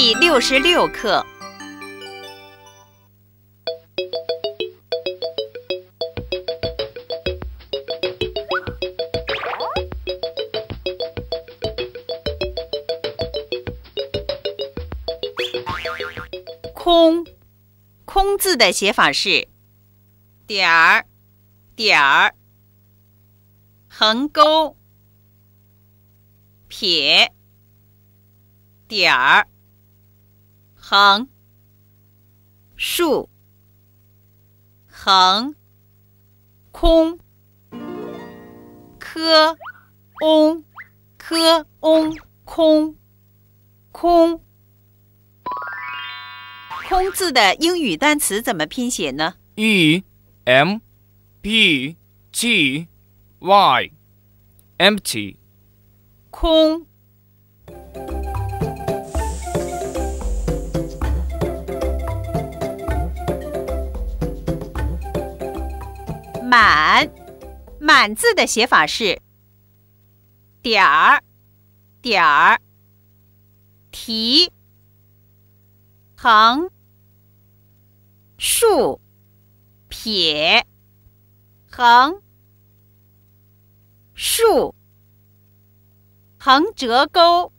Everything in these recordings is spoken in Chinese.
第66课。空，空字的写法是点儿点儿，横钩，撇，点儿，横，竖，横，空，科翁，科翁，空，空。空字的英语单词怎么拼写呢？ E-M-P-T-Y Empty 空。满，满字的写法是点儿点儿，提，横，竖，撇，横，竖，横折钩，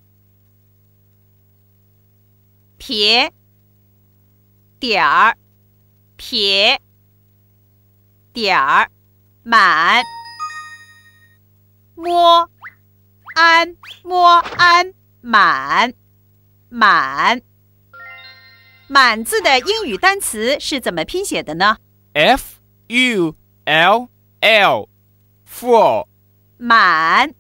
撇，点儿，撇，点儿，满，摸，安，摸安，满，满。满字的英语单词是怎么拼写的呢？ F-U-L-L Full 满。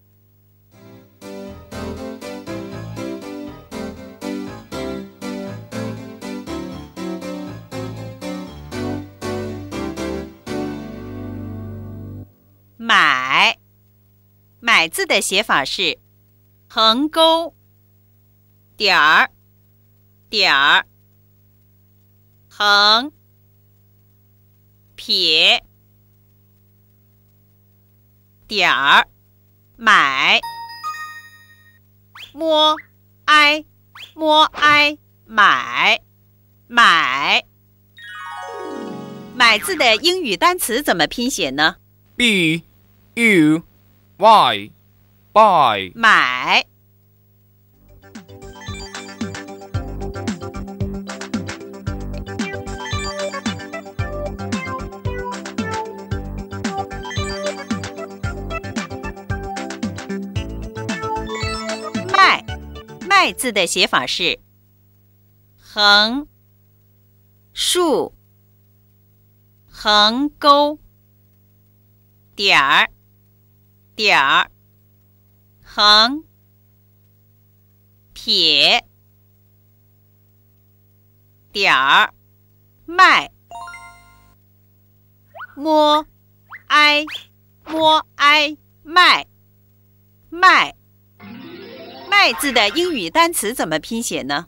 买，买字的写法是横钩，点儿，点儿，横，撇，点儿，买，摸，挨，摸挨，买，买。买字的英语单词怎么拼写呢？ B-U-Y Buy 买。卖，卖字的写法是横，竖，横钩，点儿，点儿，横，撇，点儿，卖，摸，挨，摸挨，卖，卖。卖字的英语单词怎么拼写呢？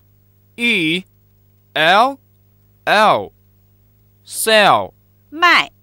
S-E-L-L Sell 卖。